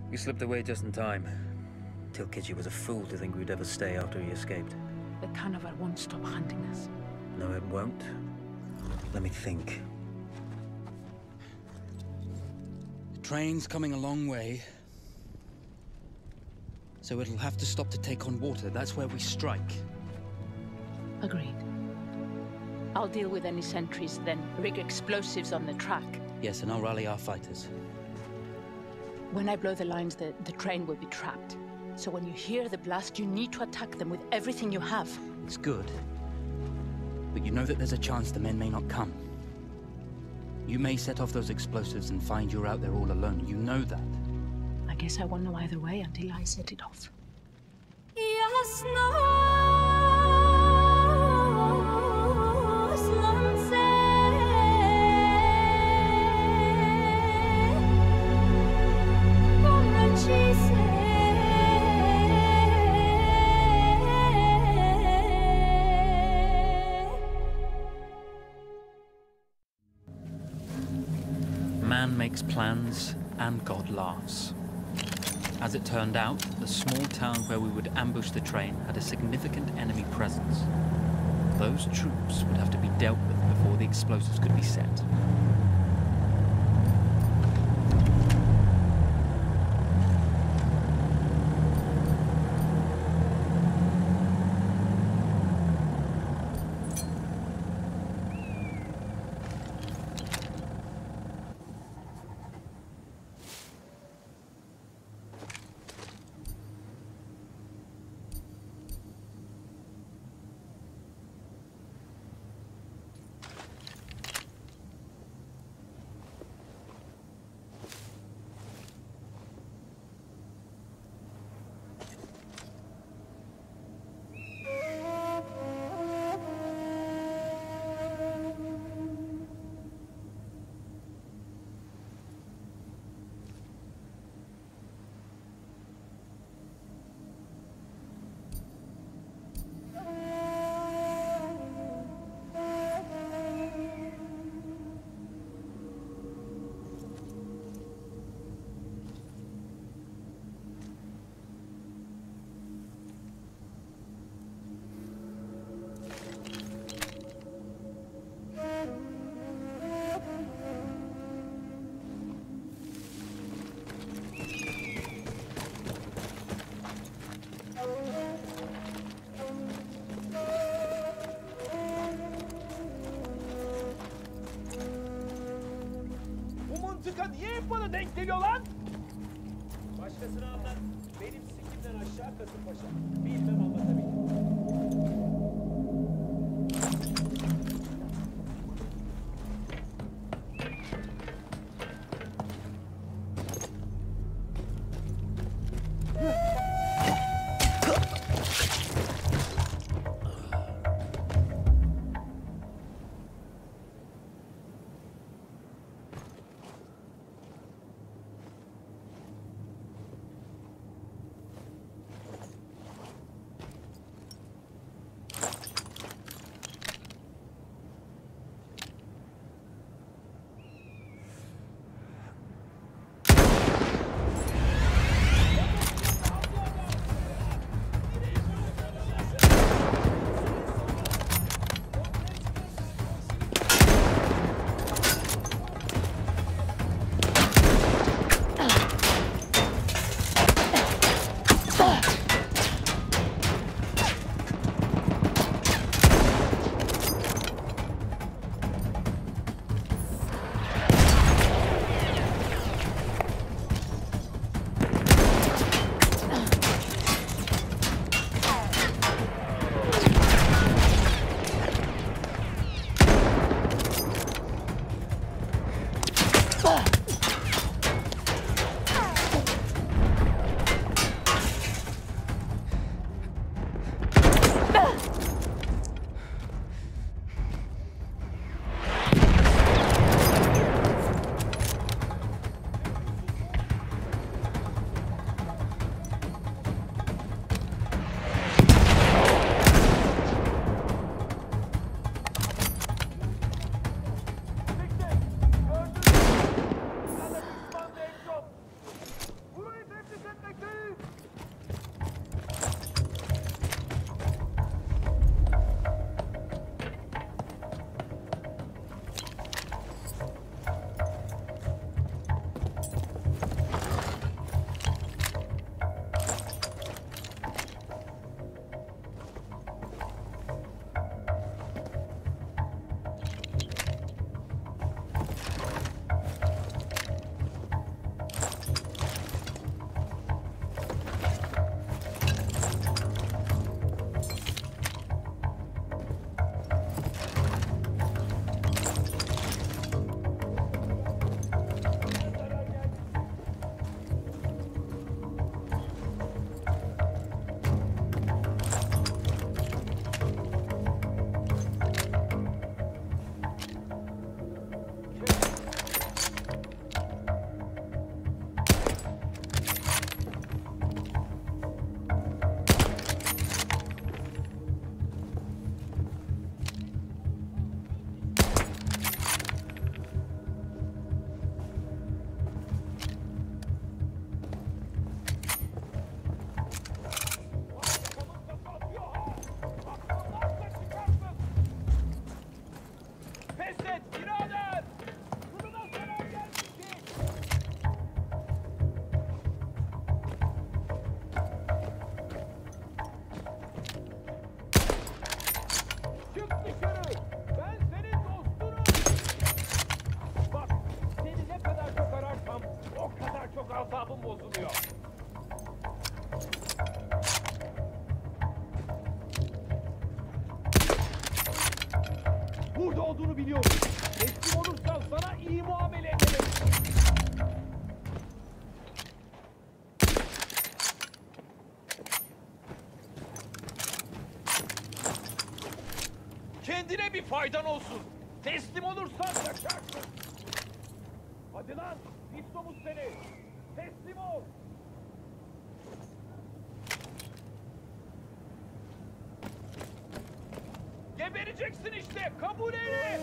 You slipped away just in time. Till Kichi was a fool to think we'd ever stay after he escaped. The carnival won't stop hunting us. No, it won't. Let me think. The train's coming a long way. So it'll have to stop to take on water. That's where we strike. Agreed. I'll deal with any sentries, then rig explosives on the track. Yes, and I'll rally our fighters. When I blow the lines, the train will be trapped. So when you hear the blast, you need to attack them with everything you have. It's good. But you know that there's a chance the men may not come. You may set off those explosives and find you're out there all alone. You know that. I guess I won't know either way until I set it off. Man makes plans, and God laughs. As it turned out, the small town where we would ambush the train had a significant enemy presence. Those troops would have to be dealt with before the explosives could be set. Niye bana denk geliyor lan? Başkasına anlat. Benim sikimden aşağı Kasımpaşa. Bilmem anlatabilirim. asabım bozuluyor. Burada olduğunu biliyorum. Teslim olursan sana iyi muamele ederim. Kendine bir faydan olsun. Teslim olursan yaşarsın. Hadi lan, pis domuz seni. Teslim ol. Gebereceksin işte, kabul eyle.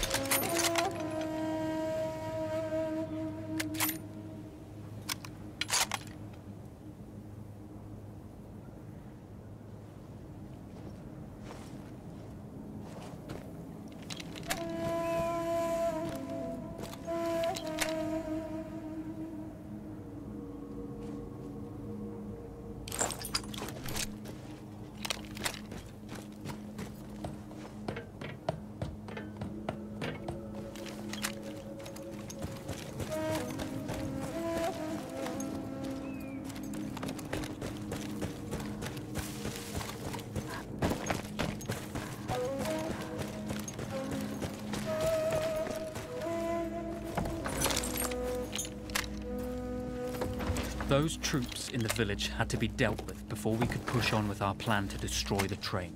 Those troops in the village had to be dealt with before we could push on with our plan to destroy the train.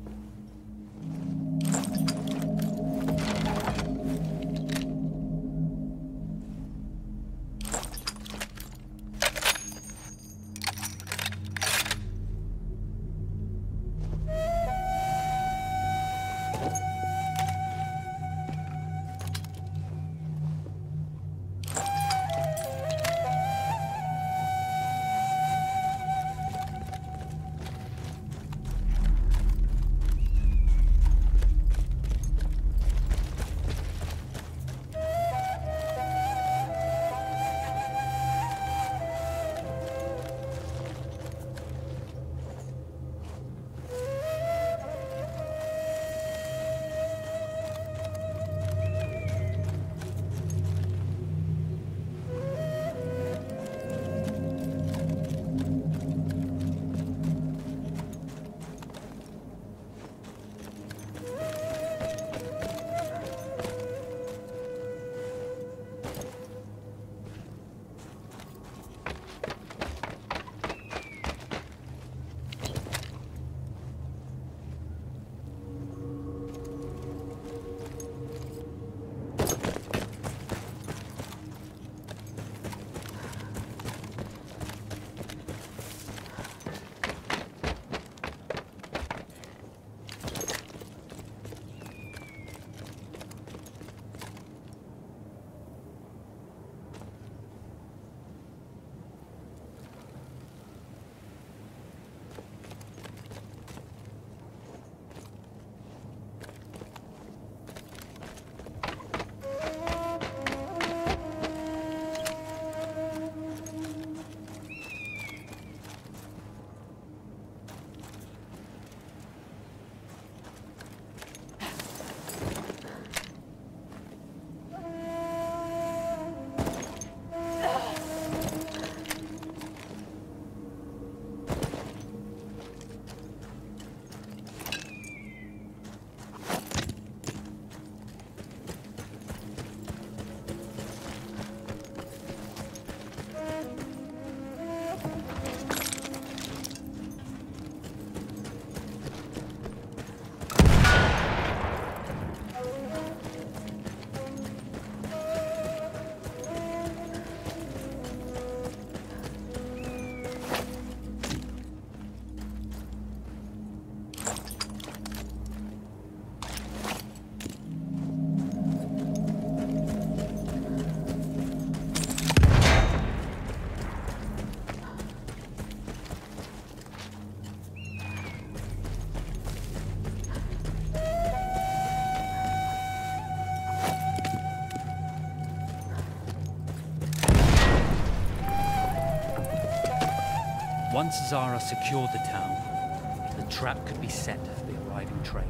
Once Zara secured the town, the trap could be set for the arriving train.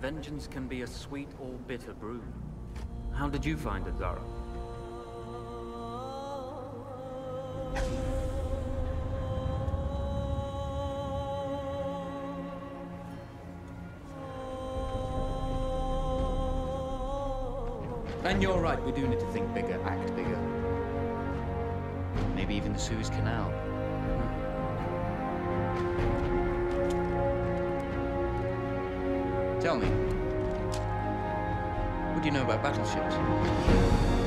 Vengeance can be a sweet or bitter brew. How did you find it, Zara? And you're right, we do need to think bigger, act bigger. Maybe even the Suez Canal. Tell me, what do you know about battleships?